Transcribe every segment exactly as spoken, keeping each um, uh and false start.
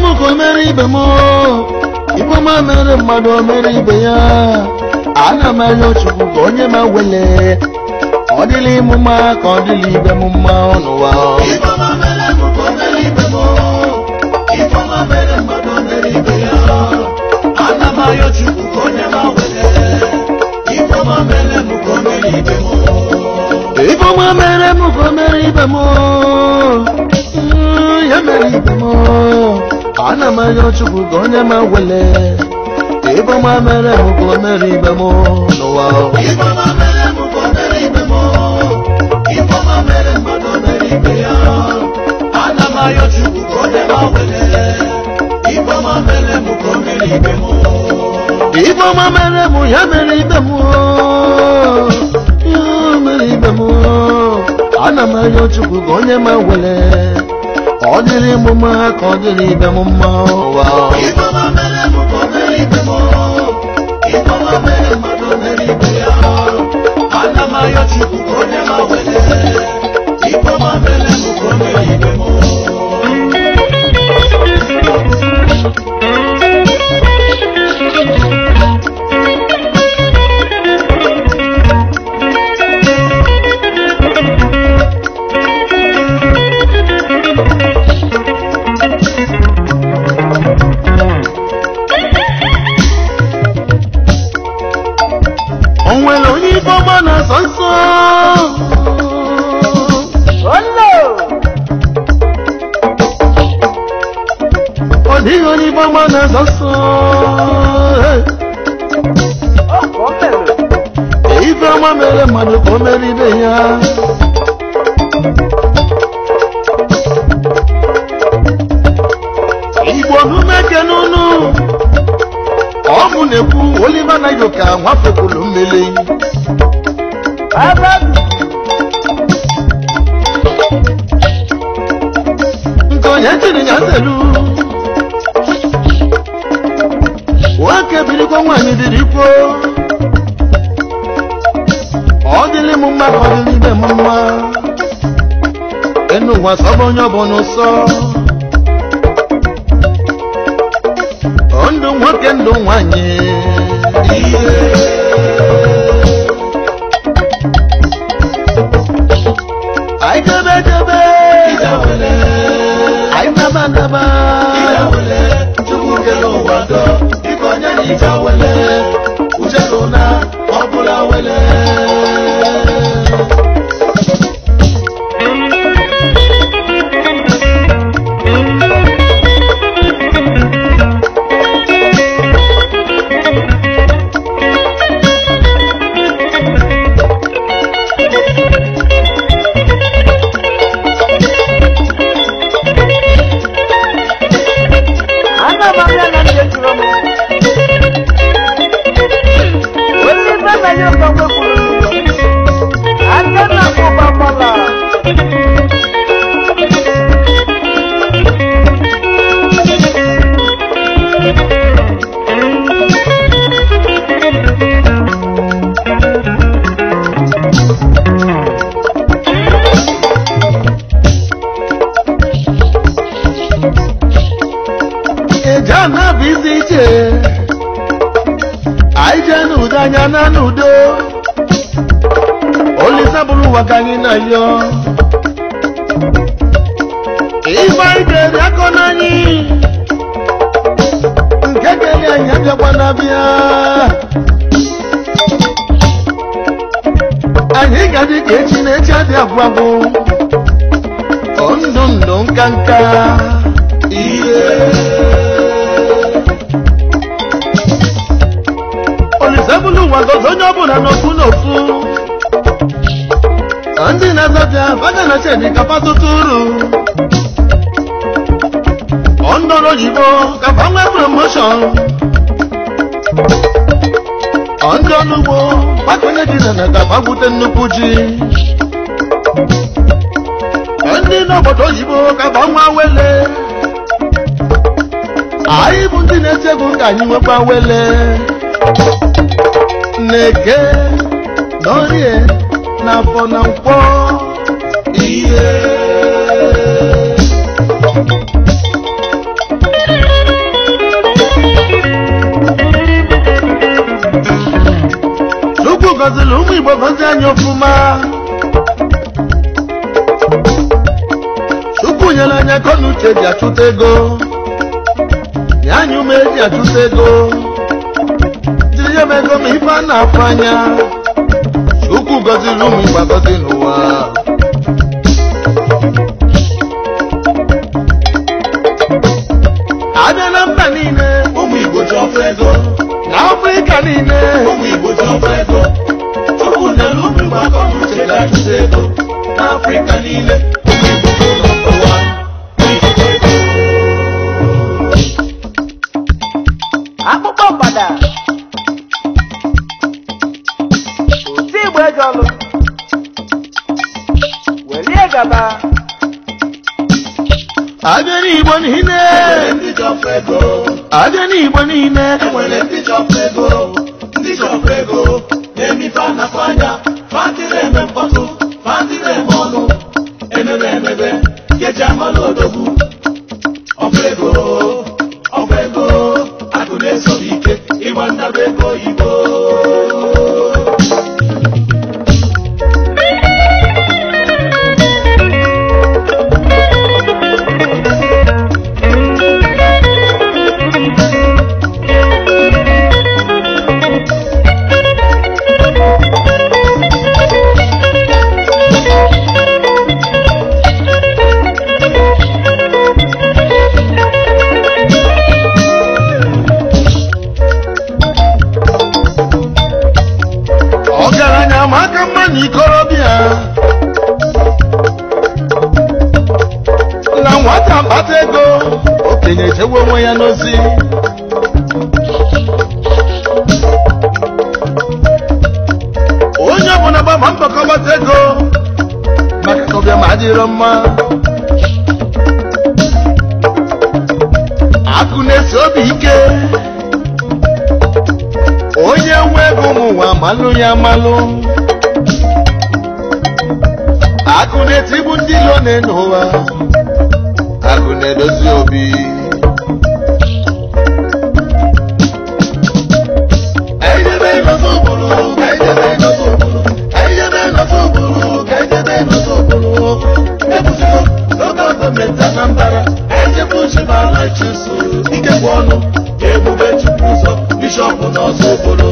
muko meri bemo ipo ma mere mado meri beya ana ma yo chuku konye ma wele odili muma kodili be muma onwa ipo ma mere muko meri bemo ipo ma mere mado meri beya ana ma yo chuku konye ma wele ipo ma mere muko meri bemo ipo ma mere muko meri bemo ya meri bemo ana ma yo chuku konye ma wele ipo ma mere muko meri bemo onwa ipo ma mere muko meri bemo ipo ma mere mado meri beya ana ma yo chuku konye ma wele ipo ma mere muko meri bemo ipo ma mere mu ya meri bemo ya meri bemo ana ma yo chuku konye ma wele odiri muma kodiri bemo ma wa ipo ma mere muko meri bemo ipo ma mere mado meri beya ana ma yo chuku konye ma wele ipo ma mere muko meri bemo Bana sanso Hello Odi oni bana sanso Oh komelo Ifa mamele manu komeli beya Igbo numeke nunu Omu neku olima na yoka mwafekulu mmele Nkonye chiri nyaselu Wake bili kwa mwanyi diripo Odili mumma kodili be mumma Enu wa sobo nyobo no so Ondu mwake ndu mwanyi Iye I jebe jebe Idawele I naba naba Idawele Chukuke lo wado Ikonye ni idawele Ujelona Obula wele Ejana visite Aijenu danyana nudo Olisabulu wakani na yo Ifa ide yako nani Nkekele anyabia kwa nabia Ahiga di kechi necha di abuabu Ondondo nkanka Iye Olisabulu wagozo nyobu na nofu nofu Andi na zabia vaga na chedi kapatu turu Ondolo jibo kapamwe promotion Ondolo bo wakwenye dina na kapagute nukuji Andi no bodo jibo kapamwe wele Aibu ndi nechebu kanyiwe pa wele Neke Norie Na fona mpo Iye gọziri ụmụ Igbo gọzie anyị ọfụma Chukwu nyere anyị aka n'uche ji achụta ego nye anyị ume ji achụta ego jiri ya ego ma ife a na-afụ anya Chukwu gọziri ụmụ Igbo gọzi n'ụwa abịa na mba niile ụmụ Igbo ji ọfụ ego na Afrịka niile ụmụ Igbo ji ọfụ ego Chukwu nyere ụmụ Igbo aka n'uche ji achụta ego na Afrịka niile ụmụ Igbo ji n'ụwa akpụkpọ mgbada otu Igbo ejọlụ welie gaba abịa n'Igbo niile ndị ji ọfụ ego abịa n'Igbo niile enwere ndị ji ọfụ ego ndị ji ọfụ ego na-emife anafụ anya fadịrị eme mkpọtụ fadịrị eme ọnụ emebe emebe keji amalụ odogwu ọfụ ego ọfụ ego akụ na-esoghị ike ịgba ndaba ego oyibo n'ikorobịa na nwata mkpata ego okenye echewe onwe ya n'ozi onye ọbụla gbama mbọ kọbata ego maka na ọbịa ma adịrọ mma akụ na-esi obi ike onye nwe ego ụmụnwa malụ ya malụ akụ na-etigbu ndị ilo n'ụwa akụ na-edozi obi ejebe n'otu ụbụrụ ka ejebe n'otu ụbụrụ ka ejebe n'otu ụbụrụ ka ejebe n'otu ụbụrụ ebusigo local gọọmenti Anambra ejebe Chibala Chisu ikekwe ọnụ Ebube Chukwu ụzọ bishọp n'ọzọ ụbụrụ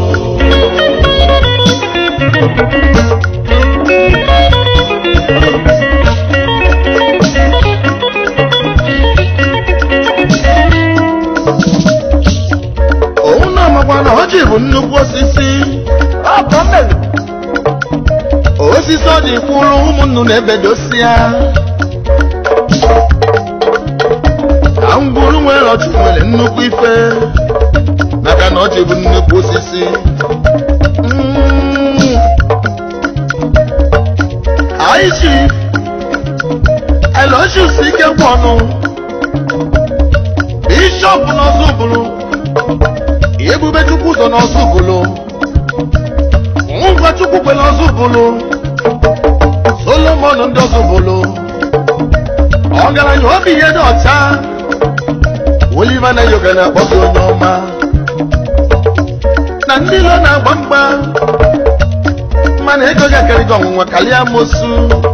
na ọjị bụ nnukwu osisi osisi ọ dị kwụrụ ụmụnnu na-ebedosia ka ngwuru nwere ọchụ nwere nnukwu ife maka na ọjị bụ nnukwu osisi aiji Aloysius Ikekweọnụ bishọp n'ọzọ ụbụrụ Ebube Chukwu ụzọ n'ọzọ ụbụrụ ngwa Chukwu kwe n'ọzọ ụbụrụ Solomon ndị ọzọ ụbụrụ ọgaranya obi ihe dị ọcha Oliver na yoga na-akpọ gị onye ọma na ndị ilo na-agba mgba mana ego gị akarịgo ọnwụnwa karịa amosu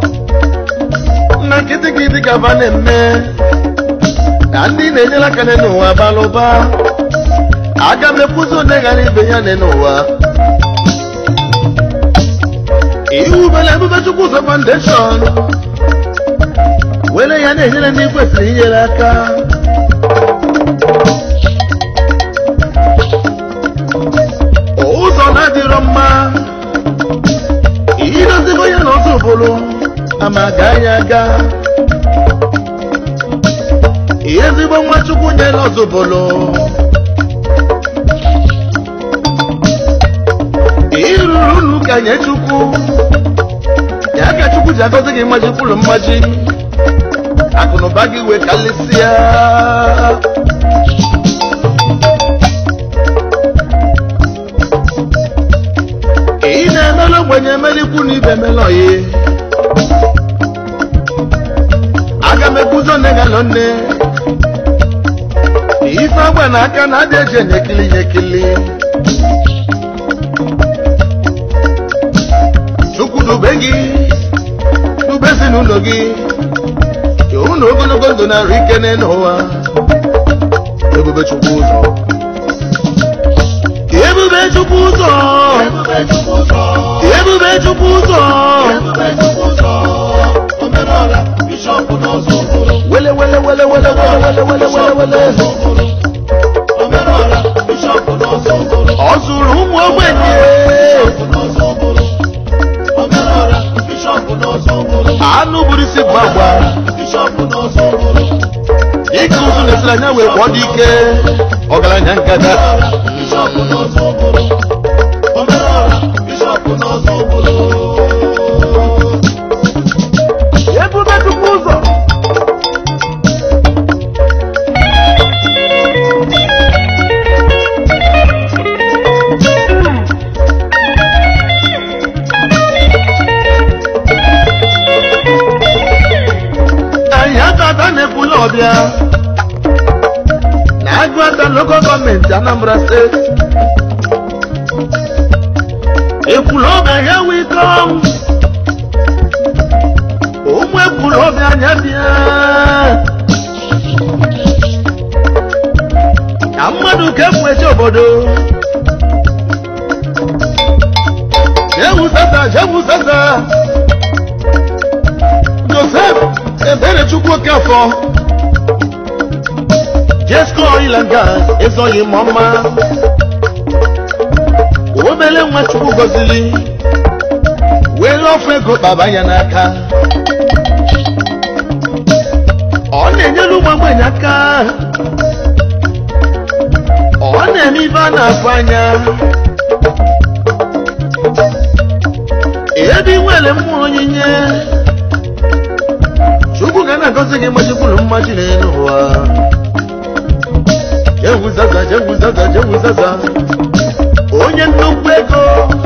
na nkịtị gị dị gaba na-eme na ndị na-enyere aka n'ụwa balụba aga m ekwuzi onye ghara ibe ya n'ụwa iwu bela Ebube Chukwu ụzọ foundation were ya na-enyere ndị kwesịrị inyere aka ụzọ na-adịrọ mma idozibo ya n'ọzọ ụbụrụ ama gaa ya aga ezigbo nwa Chukwu nyere ọzọ ụbụrụ iruru unu ka nye Chukwu ya ka Chukwu ji agọzi gị mmaji kwuru mmaji akụnụba gị wee kalịsịa ị na-emela ogbenye emelikwu na ibe melọyi aga m ekwuzo nne galọ nne ife agba na aka na adị eji enyekili nyekili gị n'ubezi n'ụlọ gị iwu na ogologo ndụ na-arụ ike n'ụwa ebube chukwu ụzọ ebube chukwu ụzọ ebube chukwu ụzọ wele wele wele wele wele wele wele wele ọ zụrụ ụmụ ogbenye anụ buru isi bụ agba ike ụzụ na-esiri anya wee kwọ dị ike ọgaranya nkada ebube chukwu ụzọ ọbịa na Agụata local gọọmenti Anambra steeti ekwulu ọbịa ya wikom ụmụ ekwulu ọbịa anya bịa ka mmadụ ka ekwuechi obodo jewusasa jewusasa Joseph Ebere Chukwu Okafọ Jesco Oil and Gas ezoghị m ọma obele nwa Chukwu gọzili were ofe ego kpaba ya n'aka ọ na-enyere ụmụ ogbenye aka ọ na-eme ibe a na-afụ anya ebe nwere mmụọ onyinye Chukwu ga na-agọzi gị majikwuru mmaji n'elu ụwa jewuzaza jewuzaza jewuzaza onye nnukwu ego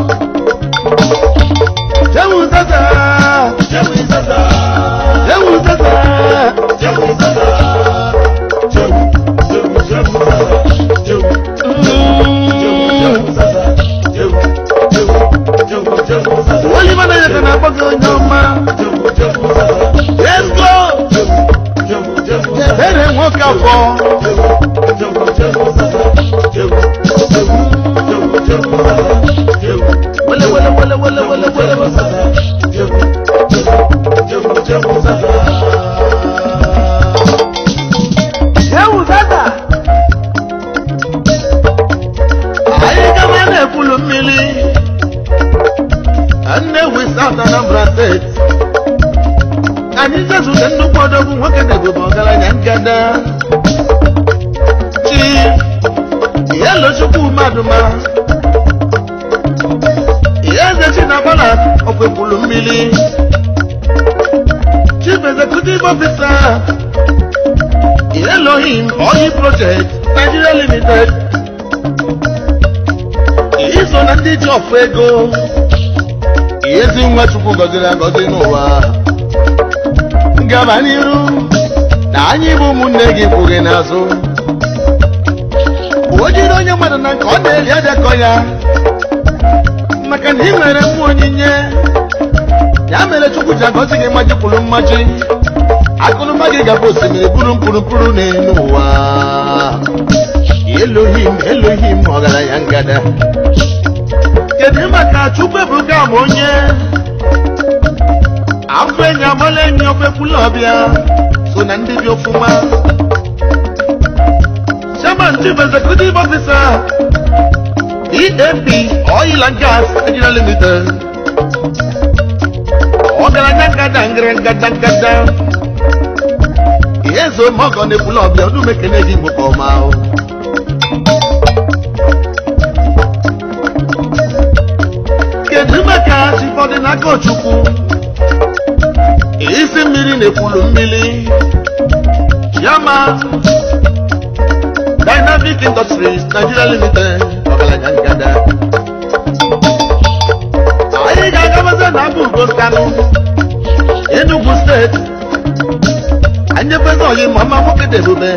jewuzaza jewuzaza jewuzaza jewuzaza jewu jewu jewuzaza jewu jewuzaza jewu jewu jewu jewuzaza wali mana ya kana bago nyoma jewu jewuzaza let's go jewu jewu jewuzaza Ebere Nwokafọ wele wele wele wele wele wele jewuzaza anyị gaba na-ekwulu mmiri Nnewi South Anambra steeti anyị jezute nnukwu odogwu nwoke na-ebube ọgaranya nkada chi Yellow Chukwu Maduma Eze Chinabala Ofekwulu mmiri Chief Executive Officer Elohim Oil Project Nigeria Limited iso na ndị ji ọfụ ego ezi nwa Chukwu gọziri agọzi n'ụwa ngaba n'iru na anyị bụ ụmụnne gị kwughị n'azụ o jiri onye mmadụ na nke ọ na-eli adakọ ya maka na ị nwere mmụọ onyinye ya mere Chukwu ji agọzi gị mmaji kwuru mmaji akụnụba gị gaba osimiri buru mkpụrụkpụrụ n'elu ụwa Elohim Elohim ọgaranya ngada kedu maka Chukwu ebuga m onye afọ enyi amala enyi ofekwulu ọbịa so na ndị dị ofụma Chairman Chief Executive Officer E A P Oil and Gas Nigeria Limited ọgaranya ngada ngere ngada ngada ihe zo mọgọ na-ekwulu ọbịa ọdụ mekene gị Igbo ka ọma kedu maka chifọdụ n'aka Ochukwu isi mmiri na-ekwulu mmiri Chairman Dynamic Industries Nigeria Limited ọgaranya ngada anyị ga-agabaza na Abu Ugo Kanu Enugu steeti anyị fezi oyi mama nwoke dị ebube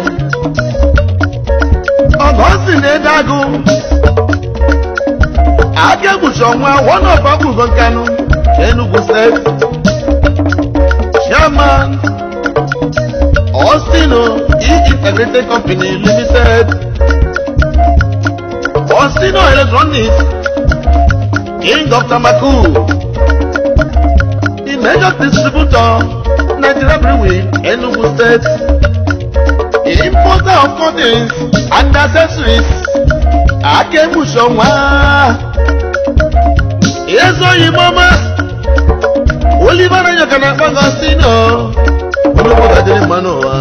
ọgọ si na-ede agụ aga egbuchi ọnwa one of Abu Ugo Kanu Enugu State, Chairman, Ostino E-Integrated Company Limited, Ostino Electronics, King of Tamaku, the major distributor, Nigeria Brewery, Enugu State, importer of cottons and accessories, Akemushonwa, Yeso Yimama, Oliver Yakana Agostino, Oluboga de Manoa.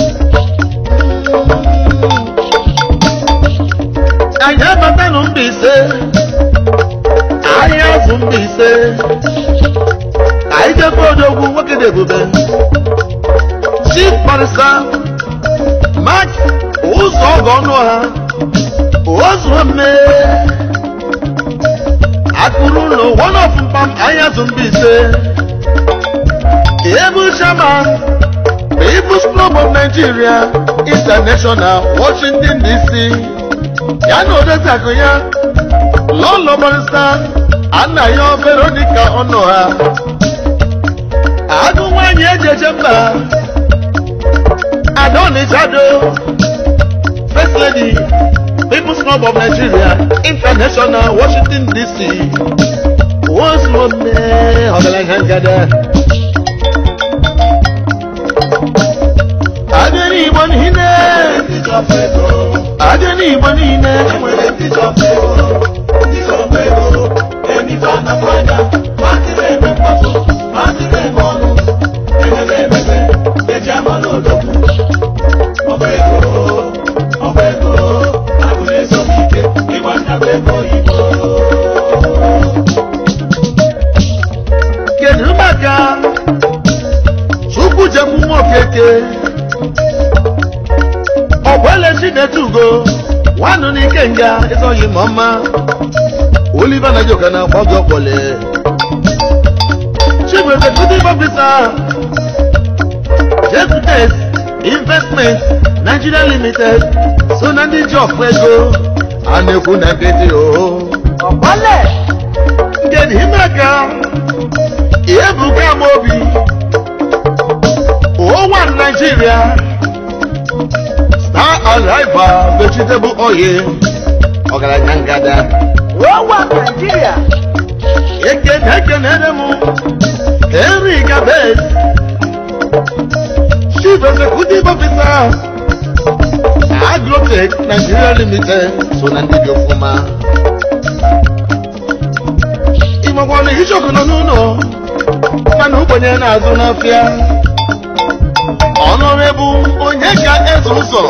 I have a man on Bise, I have some Bise, I just want to work at the Bube. Chief Barrister, Mark, who's all gone, who's one me. I couldn't know one of them, I have some Bise. Ebu Shaman, People's Club of Nigeria, International, Washington D C. Yano de Takoya, Lolo Barrister, Anna Yo Veronica Onoha. I don't want you to jump. I don't need shadow. First Lady, People's Club of Nigeria, International, Washington D C. What's one day? How can I gather? I don't even hear it. I don't even hear it. Kedumaka, Chuku Jamu Keke. Well, she had to go. One on the Kenga is on your mama. Oliver Najokana, Bob Pole. She was a good officer. Just test investment, Nigeria Limited. So, now the job will go. And you couldn't get you. Get him a car. Ebuka Mobi. Oh, one Nigeria. Arrival, vegetable oil, Ogarangada. What was Nigeria? Eke Hakan Animal, Henry Gabet. She was a good officer. Agrotech, Nigeria Limited, so Nandigo Fuma. Imawani Hishokano no, Manubana Zonafia. Honorable Onyeka Ezuso,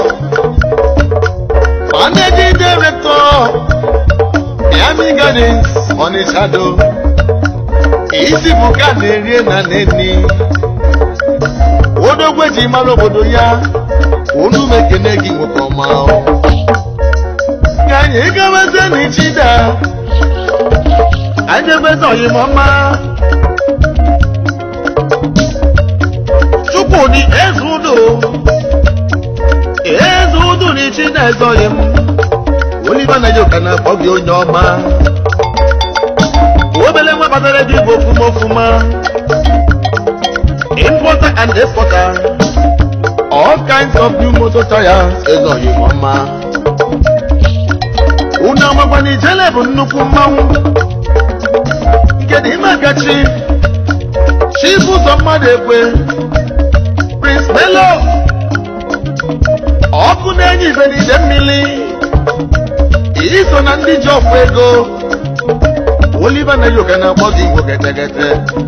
Managing Director, Miami Gardens, on his shadow, Easy Bukaderi and Neni, Odo Weji Malobodoya, Unu make a negging with Omao. Can you come as any cheetah? I never saw you, Mama. Ni ezudo ezudo ni china ezoyem Oliver Najokana bogi onyoma obele mwa batare di bofumo fuma importer and exporter all kinds of new motor tires ezoyem mama una magwani jele bu nnukwu mmanwu nke di magachi chifu so mmadu ekwe Prince Melo, Okunenyi Veni Demili, Iso Nandi Jofwego, Oliver Najokana Bogi Wogetegete,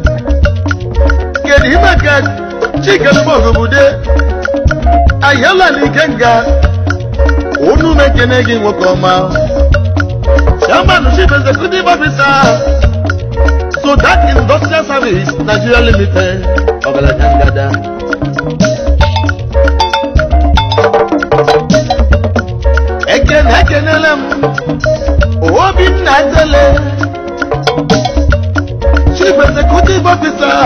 Kedi Makat, Chicken Bogubude, Ayala Nikenga, Unu Mekenegi Wokoma, Shaman Ship is a good officer, so that industrial service, Nigeria Limited, Ogalagangada. Eken Ekenelem, Obin Natale, Chief Executive Officer,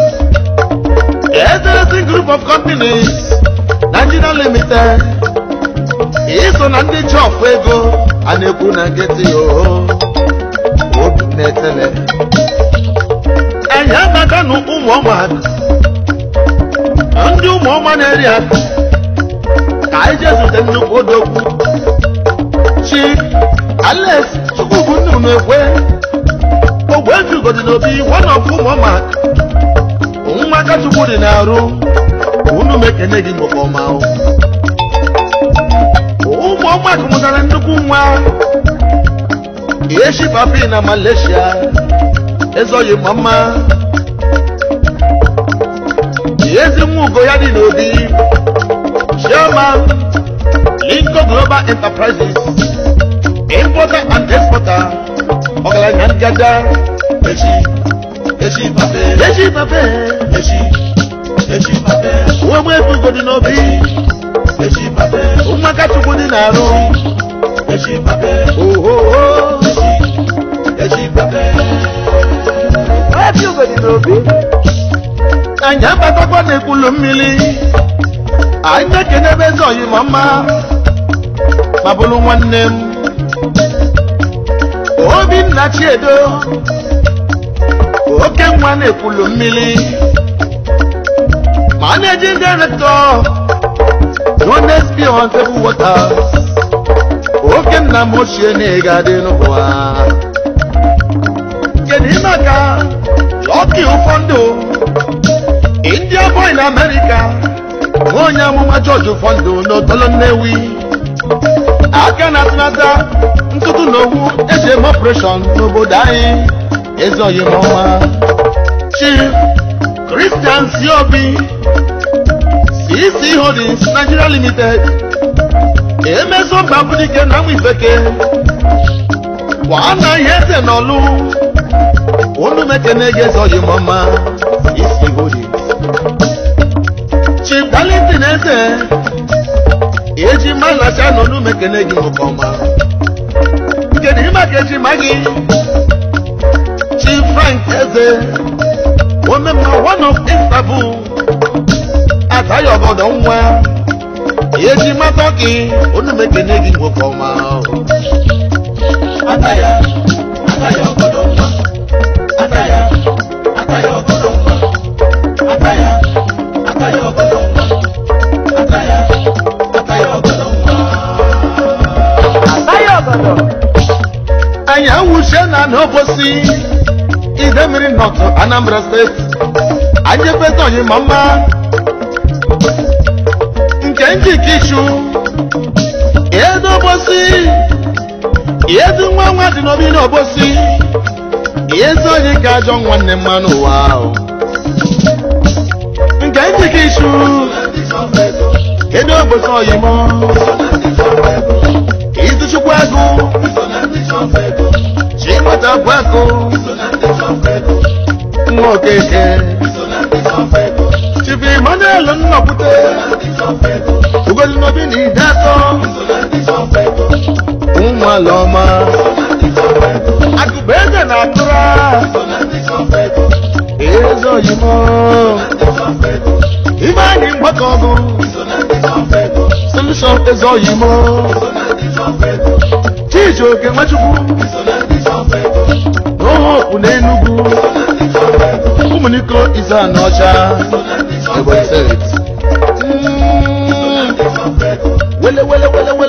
Ezeresin Group of Companies, Nigeria Limited, Iso Nandi Jofwego, Anekuna Geti O, Obin Natale. anyị abata n'ụmụ ọma ndị ụmụ ọma na-eri aka ka anyị jee zute nnukwu odogwu chi Alex Chukwubu nnụnụ ekwe ogwe njugodi n'obi one of ụmụ ọma nwa aka Chukwu dị na-arụ unu mekene gị nke ọma ụmụ ọma kụmụtara nnukwu nwa eshi papi na Malaysia ezoghị mama ezi nwa ugo ya dị n'obi Chairman Linko Global Enterprises importer and exporter ọgaranya ngada echi echi pape echi pape echi echi pape ụmụ ebe ugo dị n'obi echi pape nwa aka Chukwu dị na-arụ echi pape ohoho echi echi pape ebe ugo dị n'obi anyị abatakwa n'ekwulu mmiri anyị na-ekene ebe eze oyi ma mma ma bụrụ nwanne m Obinna Chiedo oke nwa na-ekwulu mmiri Managing Director Jones Beyond Table Waters oke nna m ochie na-ega dị n'ụwa kedu maka Lucky Ufondo India boy in America onye amụma George Ufondo n'Otolo Nnewi aka na atụnata ntụtụ n'owu eji eme operation n'obodo anyị ezoghị m ọma Chief Christian Siobi C C Holdings Nigeria Limited emeso mbabudike na mwifeke wana ihe eze n'ọlụ unu mekene gị ezoghị m ọma C C Holdings Chief Darlington eze eji malacha n'onu mekene gị nke ọma kedu ihe maka eji ma gị Chief Frank eze omemma one of Istanbul ataghị obodo nwa eji mata gị onu mekene gị nke ọma ataya ataya obodo nwa ataya ataya obodo nwa ataya ataya obodo nwa ataya ataya obodo nwa ataya obodo anyị awụche na n'obosi Idemili North Anambra State anyị ebeta onye ma mma nke njike ichu edo obosi edu nwa nwa dị n'obi n'obosi ezi onye ka ajọ nwanne mmanụ ụwa nke njike ichu edo obosi oyimo izuchukwu agụ Chimata Bwako nwa okeke Chief Emmanuel Nnọpụte ugodi n'obi na ide atọ ụmụ ala ọma akụba eze na akụra eze oyimo ibe anyị mgbakọ ọgụ solution eze oyimo Chijioke Nwachukwu n'ohopu n'Enugu ụmụniko ize anọcha Ebonyi Steeti wele wele wele wele